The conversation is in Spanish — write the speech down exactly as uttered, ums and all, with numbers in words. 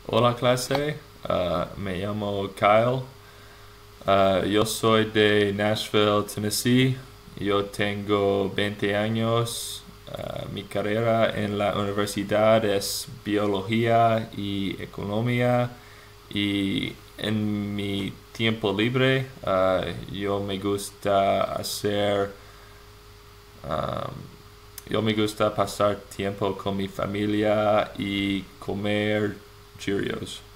Hola clase, Ah, me llamo Kyle. Ah, yo soy de Nashville, Tennessee. Yo tengo veinte años. Ah, mi carrera en la universidad es biología y economía. Y en mi tiempo libre, ah, yo me gusta hacer, ah, yo me gusta pasar tiempo con mi familia y comer Cheerios.